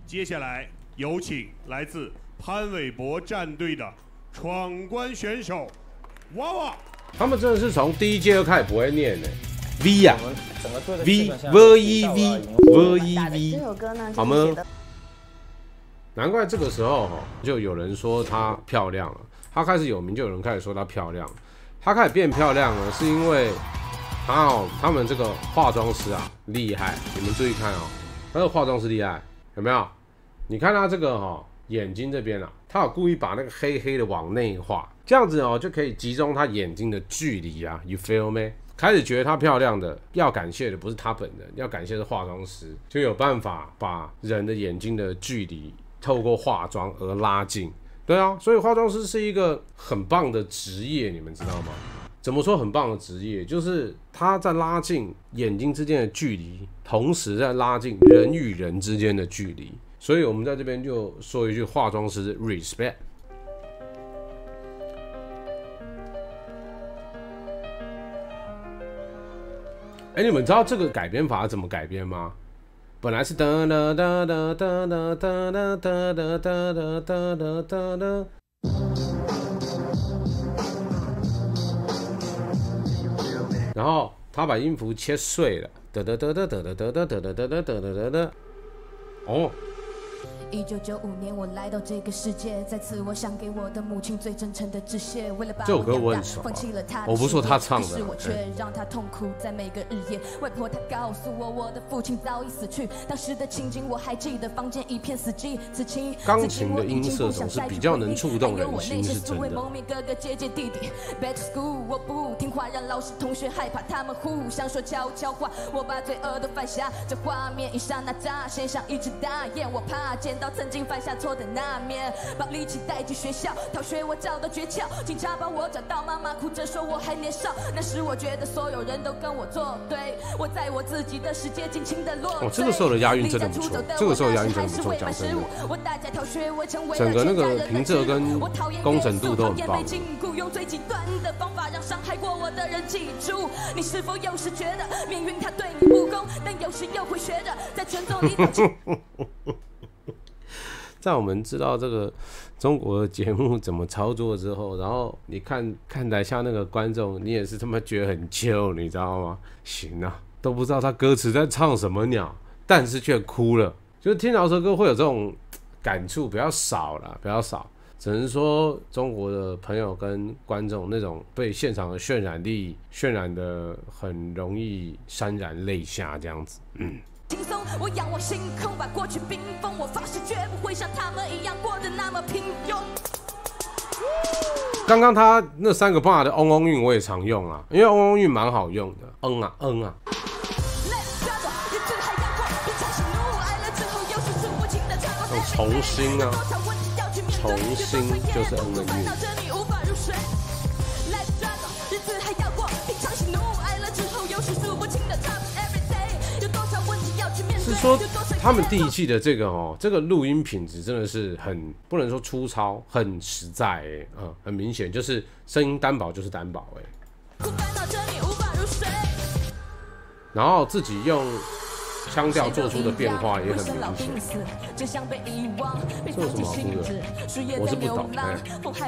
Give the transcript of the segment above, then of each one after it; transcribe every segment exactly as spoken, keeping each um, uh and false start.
接下来有请来自潘玮柏战队的闯关选手娃娃。 他们真的是从第一届就开始不会念的 ，V 呀、啊、，V V E V V E V， 好吗？难怪这个时候就有人说她漂亮了，她开始有名，就有人开始说她漂亮。她开始变漂亮了，是因为她哦，他们这个化妆师啊厉害，你们注意看哦，她的化妆师厉害，有没有？你看她这个哦眼睛这边啊，她有故意把那个黑黑的往内画，这样子哦就可以集中她眼睛的距离啊 ，you feel me？ 开始觉得她漂亮的，要感谢的不是她本人，要感谢的是化妆师，就有办法把人的眼睛的距离透过化妆而拉近。对啊，所以化妆师是一个很棒的职业，你们知道吗？怎么说很棒的职业？就是他在拉近眼睛之间的距离，同时在拉近人与人之间的距离。所以我们在这边就说一句化妆师 respect。哎，你们知道这个改编法怎么改编吗？本来是哒哒哒哒哒哒哒哒哒哒哒哒哒哒哒，然后他把音符切碎了，哒哒哒哒哒哒哒哒哒哒哒哒哒哒，哦。 一九九五年，我来到这个世界，在此我想给我的母亲最真诚的致谢。为了把我养大，放弃了她的我不是说她唱的， 是我却让她痛苦在每个日夜。外婆她告诉我，我的父亲早已死去。当时的情景我还记得，房间一片死寂。此情钢琴的音色总是比较能触动人心，是真的。 哥哥姐姐弟弟 ，Back to school， 我不听话，让老师同学害怕，他们互相说悄悄话，我把罪恶都犯下。这画面一刹那乍现，像一只大雁，我怕见到曾经犯下错的那面，把力气带进学校，逃学我找到诀窍，警察把我找到，妈妈哭着说我还年少。那时我觉得所有人都跟我作对，我在我自己的世界尽情的落泪。 哦，这个时候的押韵真的不错，这个时候押韵真的不错，讲真的。整个那个平仄跟工整度都很棒。 用最极端的方法让伤害过我的人记住，你是否有时觉得命运它对你不公，但有时又会学着在沉重里保持。 在我们知道这个中国的节目怎么操作之后，然后你看看台下那个观众，你也是他妈觉得很糗，你知道吗？行啊，都不知道他歌词在唱什么鸟，但是却哭了。就是听饶舌歌会有这种感触比较少啦，比较少。只能说中国的朋友跟观众那种被现场的渲染力渲染的很容易潸然泪下这样子，嗯。 轻松，我仰望星空，把过去冰封。我发誓绝不会像他们一样过得那么平庸。 刚刚他那三个 bar 的嗡嗡韵我也常用啊，因为嗡嗡韵蛮好用的，嗯啊嗯啊。用重新啊，重新就是嗯的韵。是说他们第一季的这个哦，这个录音品质真的是很不能说粗糙，很实在哎、欸，嗯，很明显就是声音担保就是担保哎、欸。然后自己用腔调做出的变化也很明显。这有什么好哭的？我是不懂哎。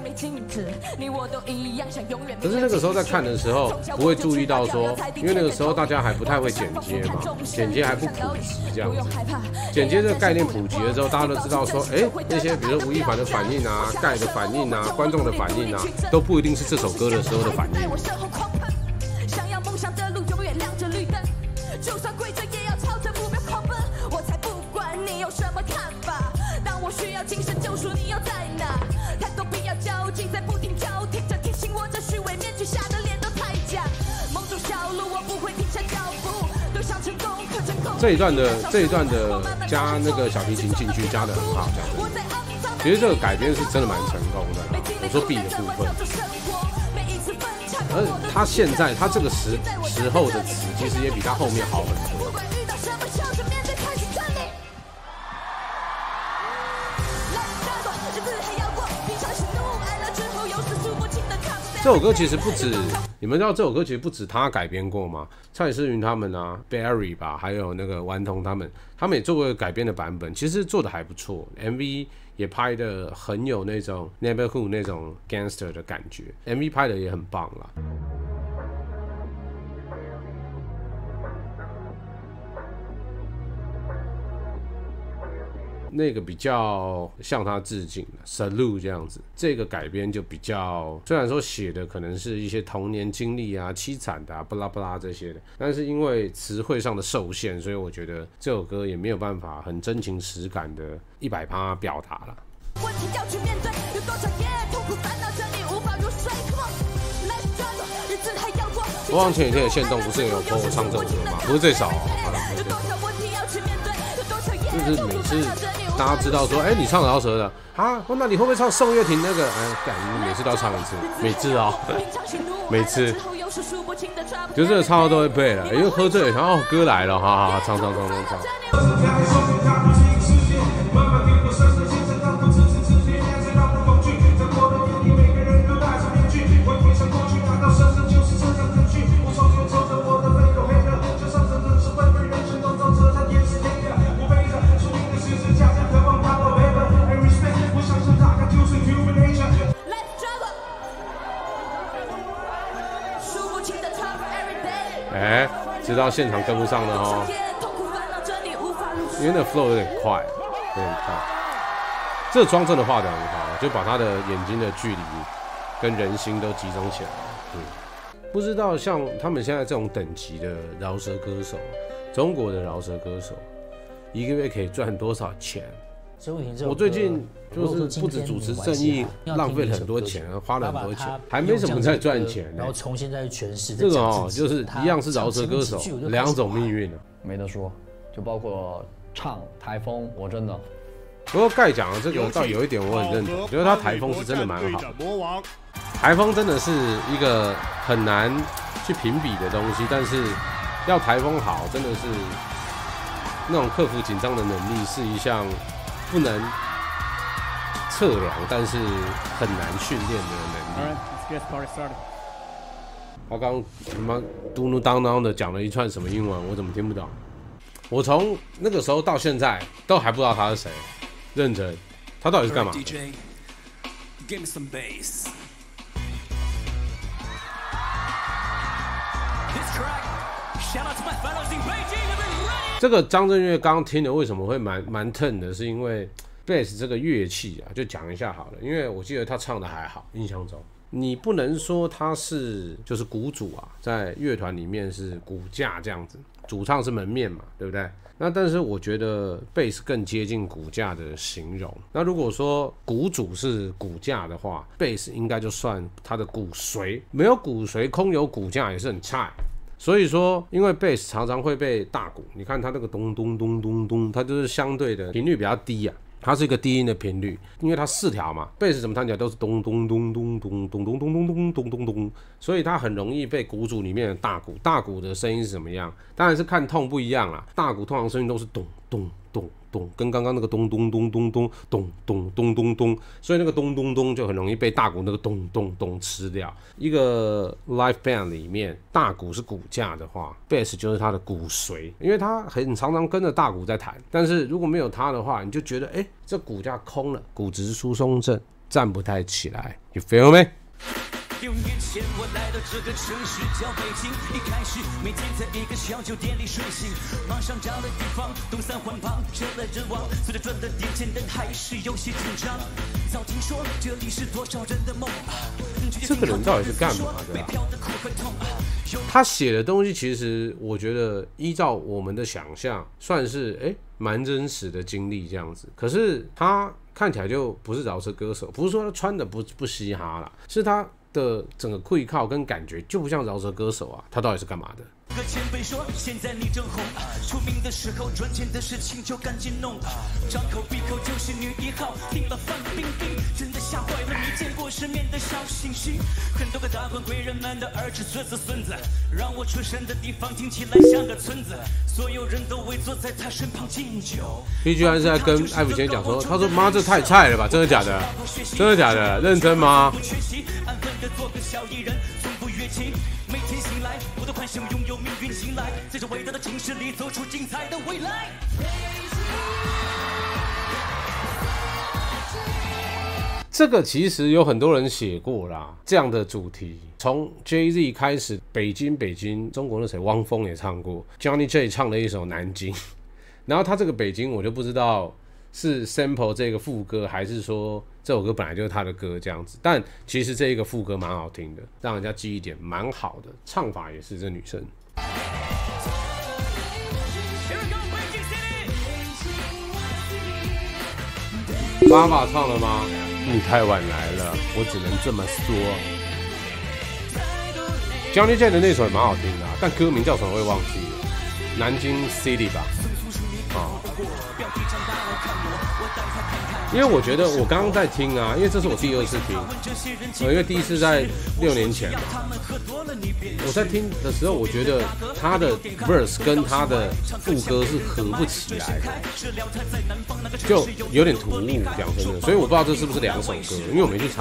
可是那个时候在看的时候，不会注意到说，因为那个时候大家还不太会剪接嘛，剪接还不普及这样子。剪接这个概念普及了之后，大家都知道说，哎、欸，那些比如说吴亦凡的反应啊、盖的反应啊、观众的反应啊，都不一定是这首歌的时候的反应。就算跪着也要朝着目标狂奔，我才不管你有什么看法。当我需要精神救赎，你又在哪？太多必要交集，在不停交替着提醒我，这虚伪面具下的脸都太假。梦中小路，我不会停下脚步，对上成功可成功。这一段的这一段的加那个小提琴进去加的很好，这样子。其实这个改编是真的蛮成功的啦。我说 B 的部分。而他现在他这个时时候的词，其实也比他后面好很多。这这首歌其实不止，你们知道这首歌其实不止他改编过吗？蔡诗芸他们啊 ，Barry 吧，还有那个顽童他们，他们也做过改编的版本，其实做的还不错 ，M V 也拍的很有那种 neighborhood 那种 gangster 的感觉 ，M V 拍的也很棒啦。那个比较向他致敬的 Salute 这样子，这个改编就比较，虽然说写的可能是一些童年经历啊、凄惨的啊、巴拉巴拉这些的，但是因为词汇上的受限，所以我觉得这首歌也没有办法很真情实感的一百趴表达了。问题要去面对，有多少夜痛苦烦恼着你无法入睡。日子还要过。我忘前几天的限动不是有播我唱这首歌吗？不是这首，好了，不是这首。就是每次大家知道说，哎、欸，你唱饶舌的啊，那你会不会唱宋岳庭那个？哎、欸，干，你每次都要唱一次，每次哦，每次，就这个唱到都会背了，因为喝醉了，然后歌来了，好好好，唱唱唱唱唱。哎、欸，知道现场跟不上了哦，因为那 flow 有点快，有点快。这个妆真的画得很好，就把他的眼睛的距离跟人心都集中起来。嗯，不知道像他们现在这种等级的饶舌歌手，中国的饶舌歌手，一个月可以赚多少钱？我最近就是不止主持正义，浪费了很多钱，花了很多钱，还没怎么在赚钱、欸。 然后重新再去诠释这个哦，就是一样是饶舌歌手，两种命运啊， 没得说。就包括唱台风，我真的。 不过盖讲的这个倒有一点我很认同，我觉得他台风是真的蛮好的。台风真的是一个很难去评比的东西，但是要台风好，真的是那种克服紧张的能力是一项不能测量，但是很难训练的能力。他刚他妈嘟嘟当当的讲了一串什么英文，我怎么听不懂？我从那个时候到现在都还不知道他是谁，认真，他到底是干嘛的？这个张震岳刚听的为什么会蛮蛮疼的？是因为贝斯这个乐器啊，就讲一下好了。因为我记得他唱的还好，印象中你不能说他是就是鼓主啊，在乐团里面是骨架这样子，主唱是门面嘛，对不对？那但是我觉得贝斯更接近骨架的形容。那如果说鼓主是骨架的话，贝斯应该就算他的骨髓，没有骨髓，空有骨架也是很菜。所以说，因为贝斯常常会被大鼓，你看它那个咚咚咚咚咚，它就是相对的频率比较低啊，它是一个低音的频率，因为它四条嘛，贝斯怎么弹起来都是咚咚咚咚咚咚咚咚咚咚咚咚咚，所以它很容易被鼓组里面的大鼓，大鼓的声音是怎么样？当然是看痛不一样啦，大鼓通常声音都是咚咚咚咚，跟刚刚那个咚咚咚咚咚咚咚咚咚咚，所以那个咚咚咚就很容易被大鼓那个咚咚咚吃掉。一个 live band 里面，大鼓是骨架的话 ，bass 就是它的骨髓，因为它很常常跟着大鼓在弹。但是如果没有它的话，你就觉得哎、欸，这骨架空了，骨质疏松症，站不太起来。You feel me？六年前我来到这个城市叫北京，一开始每天在一个小酒店里睡醒，马上找了地方，东三环旁人来人往，随着转的点钱灯还是有些紧张。早听说这里是多少人的梦，这个人到底是干嘛的、啊？他写的东西其实我觉得依照我们的想象，算是哎蛮真实的经历这样子。可是他看起来就不是饶舌歌手，不是说他穿的不不嘻哈啦，是他的整个跪靠跟感觉就不像饶舌歌手啊，他到底是干嘛的？ 个前辈说，现在你正红，出名的时候赚钱的事情就赶紧弄，张口闭口就是女一号，听了范冰冰，真的吓坏了没见过世面的小星星。很多个达官贵人们的儿子、孙子、孙子，让我出生的地方听起来像个村子，所有人都围坐在他身旁敬酒。 B G M是在跟艾弗杰讲说，他说妈这太菜了吧，真的假的？真的假的？认真吗？ 每天醒来，我都幻想拥有命运醒来，在这伟大的城市里走出精彩的未来。 这个其实有很多人写过啦，这样的主题，从 J Z 开始，北京北京，中国那谁汪峰也唱过 ，Johnny J 唱了一首《南京》，然后他这个北京我就不知道是 sample 这个副歌，还是说这首歌本来就是他的歌这样子，但其实这一个副歌蛮好听的，让人家记忆点蛮好的，唱法也是这女生。爸爸唱了吗？你太晚来了，我只能这么说。Johnny J 的那首也蛮好听的、啊，但歌名叫什么我也忘记了，南京 City 吧。啊，因为我觉得我刚刚在听啊，因为这是我第二次听，呃，因为第一次在六年前嘛，我在听的时候，我觉得他的 verse 跟他的副歌是合不起来的，就有点突兀，讲真的，所以我不知道这是不是两首歌，因为我没去查。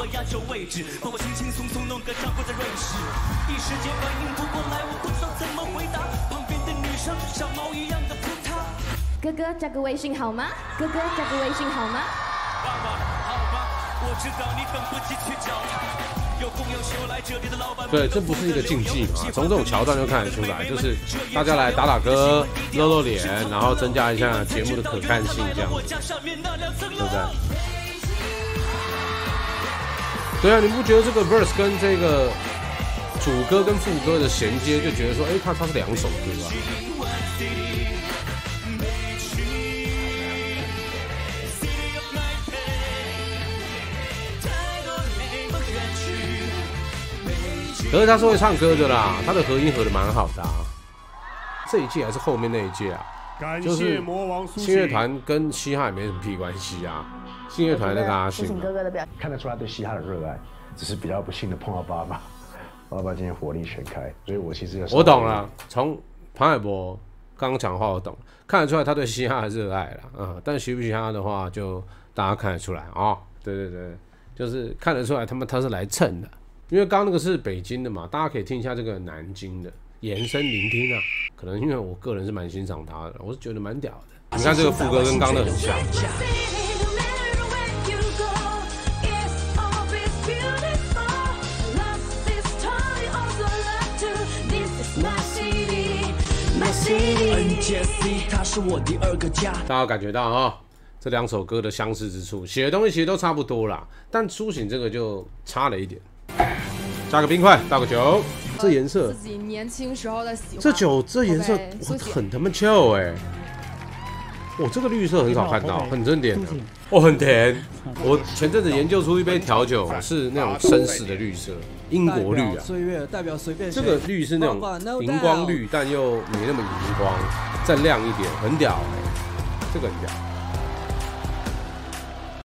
哥哥加个微信好吗？哥哥加个微信好吗？ 爸爸，好吧，我知道你等不及去找他。有空有秀来这里的老板。 对，这不是一个竞技嘛？从这种桥段就看得出来，就是大家来打打歌、露露脸，然后增加一下节目的可看性，这样子，对不对？对啊，你不觉得这个 verse 跟这个主歌跟副歌的衔接，就觉得说，哎，它它是两首歌啊？可是他是会唱歌的啦，他的合音合的蛮好的啊。这一届还是后面那一届啊，就是信乐团跟嘻哈也没什么屁关系啊。信乐团那个阿信， 哥哥的表看得出他对嘻哈的热爱，只是比较不幸的碰到爸爸，爸爸今天火力全开，所以我其实我懂了。从庞海博刚刚讲的话我懂，看得出来他对嘻哈的热爱了，嗯，但嘻不嘻哈的话就大家看得出来哦。对对对，就是看得出来他们他是来蹭的。因为刚刚那个是北京的嘛，大家可以听一下这个南京的，延伸聆听啊。可能因为我个人是蛮欣赏他的，我是觉得蛮屌的。你看这个副歌跟刚刚的很像。大家感觉到啊、哦，这两首歌的相似之处，写的东西其实都差不多啦，但苏醒这个就差了一点。加个冰块，倒个酒。这颜色， 自己年轻时候的喜欢。 这酒这颜色很他妈臭哎！哇，这个绿色很少看到，很正点的。哦，很甜。我前阵子研究出一杯调酒是那种绅士的绿色，英国绿啊。 岁月代表随便。 这个绿是那种荧光绿，但又没那么荧光，再亮一点，很屌哎、欸，这个很屌。